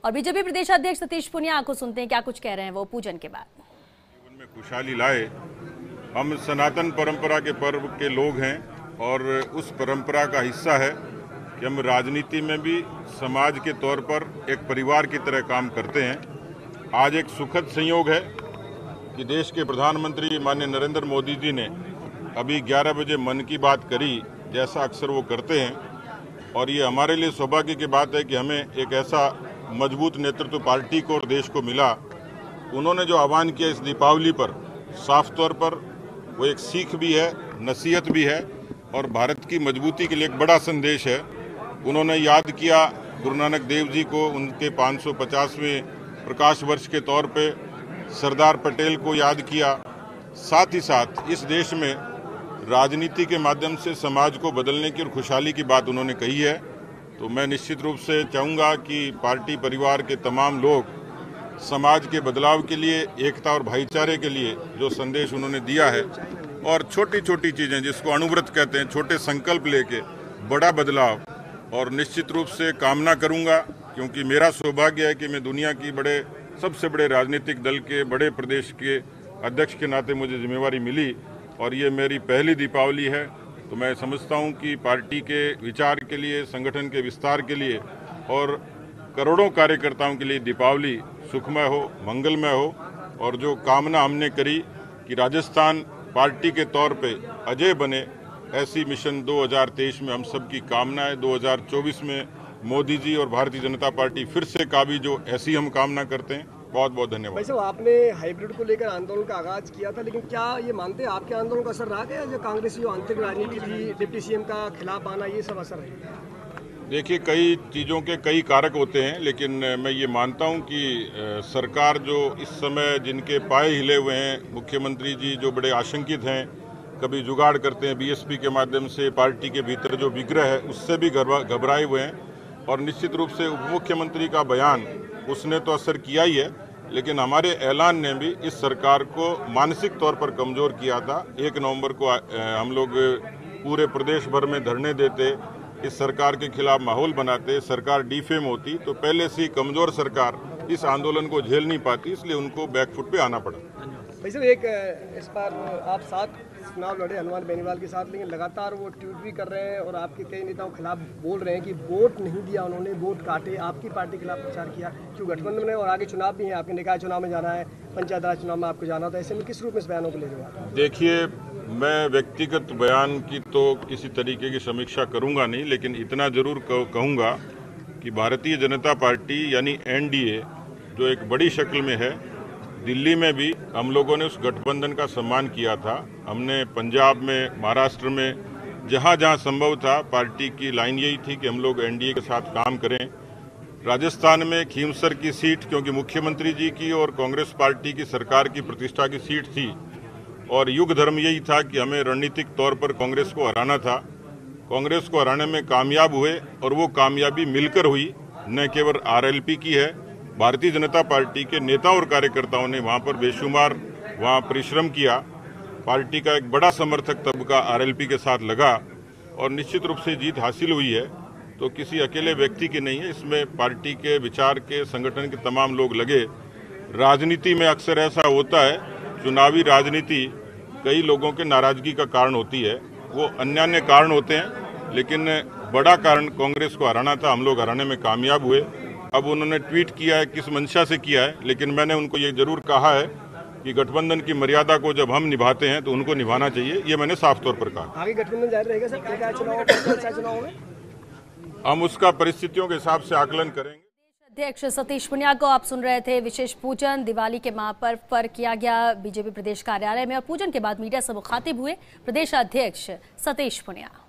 और बीजेपी प्रदेश अध्यक्ष सतीश पुनिया को सुनते हैं क्या कुछ कह रहे हैं वो पूजन के बाद। जीवन में खुशहाली लाए। हम सनातन परंपरा के पर्व के लोग हैं और उस परंपरा का हिस्सा है कि हम राजनीति में भी समाज के तौर पर एक परिवार की तरह काम करते हैं। आज एक सुखद संयोग है कि देश के प्रधानमंत्री माननीय नरेंद्र मोदी जी ने अभी 11 बजे मन की बात करी, जैसा अक्सर वो करते हैं, और ये हमारे लिए सौभाग्य की बात है कि हमें एक ऐसा मजबूत नेतृत्व पार्टी को और देश को मिला। उन्होंने जो आह्वान किया इस दीपावली पर, साफ तौर पर वो एक सीख भी है, नसीहत भी है और भारत की मजबूती के लिए एक बड़ा संदेश है। उन्होंने याद किया गुरु नानक देव जी को, उनके 550वें प्रकाश वर्ष के तौर पे सरदार पटेल को याद किया। साथ ही साथ इस देश में राजनीति के माध्यम से समाज को बदलने की और खुशहाली की बात उन्होंने कही है। तो मैं निश्चित रूप से चाहूँगा कि पार्टी परिवार के तमाम लोग समाज के बदलाव के लिए, एकता और भाईचारे के लिए जो संदेश उन्होंने दिया है, और छोटी छोटी चीज़ें जिसको अणुव्रत कहते हैं, छोटे संकल्प लेके बड़ा बदलाव, और निश्चित रूप से कामना करूँगा, क्योंकि मेरा सौभाग्य है कि मैं दुनिया की सबसे बड़े राजनीतिक दल के बड़े प्रदेश के अध्यक्ष के नाते मुझे जिम्मेवारी मिली और ये मेरी पहली दीपावली है। तो मैं समझता हूं कि पार्टी के विचार के लिए, संगठन के विस्तार के लिए और करोड़ों कार्यकर्ताओं के लिए दीपावली सुखमय हो, मंगलमय हो। और जो कामना हमने करी कि राजस्थान पार्टी के तौर पे अजय बने, ऐसी मिशन 2023 में हम सब की कामना है। 2024 में मोदी जी और भारतीय जनता पार्टी फिर से काबिज जो, ऐसी हम कामना करते हैं। बहुत बहुत धन्यवाद। भाई साहब, आपने हाइब्रिड को लेकर आंदोलन का आगाज किया था, लेकिन क्या ये मानते हैं आपके आंदोलन का असर रहा क्या? जो कांग्रेस की आंतरिक राजनीति थी, डिप्टी सीएम का खिलाफ आना, ये सब असर है? देखिए, कई चीज़ों के कई कारक होते हैं, लेकिन मैं ये मानता हूं कि सरकार जो इस समय जिनके पाए हिले हुए हैं, मुख्यमंत्री जी जो बड़े आशंकित हैं, कभी जुगाड़ करते हैं बीएसपी के माध्यम से, पार्टी के भीतर जो विग्रह है उससे भी घबराए हुए हैं। और निश्चित रूप से उप मुख्यमंत्री का बयान, उसने तो असर किया ही है, लेकिन हमारे ऐलान ने भी इस सरकार को मानसिक तौर पर कमज़ोर किया था। 1 नवंबर को हम लोग पूरे प्रदेश भर में धरने देते, इस सरकार के खिलाफ माहौल बनाते, सरकार डिफेम होती, तो पहले से ही कमज़ोर सरकार इस आंदोलन को झेल नहीं पाती, इसलिए उनको बैकफुट पे आना पड़ा। भाई साहब, एक इस बार आप 7 चुनाव लड़े हनुमान बेनीवाल के साथ, लेकिन लगातार वो ट्वीट भी कर रहे हैं और आपके कई नेताओं के खिलाफ बोल रहे हैं कि वोट नहीं दिया उन्होंने, वोट काटे, आपकी पार्टी के खिलाफ प्रचार किया। क्यों गठबंधन में और आगे चुनाव भी है, आपके निकाय चुनाव में जाना है, पंचायत राज चुनाव में आपको जाना था, ऐसे में किस रूप में इस बयानों को ले रहे हो? देखिए, मैं व्यक्तिगत बयान की तो किसी तरीके की समीक्षा करूंगा नहीं, लेकिन इतना जरूर कहूंगा कि भारतीय जनता पार्टी यानी एनडीए जो एक बड़ी शक्ल में है, दिल्ली में भी हम लोगों ने उस गठबंधन का सम्मान किया था। हमने पंजाब में, महाराष्ट्र में, जहां जहां संभव था, पार्टी की लाइन यही थी कि हम लोग एनडीए के साथ काम करें। राजस्थान में खीमसर की सीट, क्योंकि मुख्यमंत्री जी की और कांग्रेस पार्टी की सरकार की प्रतिष्ठा की सीट थी और युग धर्म यही था कि हमें रणनीतिक तौर पर कांग्रेस को हराना था। कांग्रेस को हराने में कामयाब हुए और वो कामयाबी मिलकर हुई, न केवल आरएलपी की है। भारतीय जनता पार्टी के नेता और कार्यकर्ताओं ने वहां पर बेशुमार परिश्रम किया। पार्टी का एक बड़ा समर्थक तबका आरएलपी के साथ लगा और निश्चित रूप से जीत हासिल हुई है। तो किसी अकेले व्यक्ति की नहीं है, इसमें पार्टी के विचार के, संगठन के तमाम लोग लगे। राजनीति में अक्सर ऐसा होता है, चुनावी राजनीति कई लोगों के नाराजगी का कारण होती है, वो अन्य कारण होते हैं, लेकिन बड़ा कारण कांग्रेस को हराना था, हम लोग हराने में कामयाब हुए। अब उन्होंने ट्वीट किया है, किस मंशा से किया है, लेकिन मैंने उनको ये जरूर कहा है कि गठबंधन की मर्यादा को जब हम निभाते हैं तो उनको निभाना चाहिए, ये मैंने साफ तौर पर कहा। आगे गठबंधन जारी रहेगा सर, निकाय चुनाव में हम उसका परिस्थितियों के हिसाब से आकलन करेंगे। अध्यक्ष सतीश पुनिया को आप सुन रहे थे। विशेष पूजन दिवाली के महापर्व पर किया गया बीजेपी प्रदेश कार्यालय में, और पूजन के बाद मीडिया से मुखातिब हुए प्रदेश अध्यक्ष सतीश पुनिया।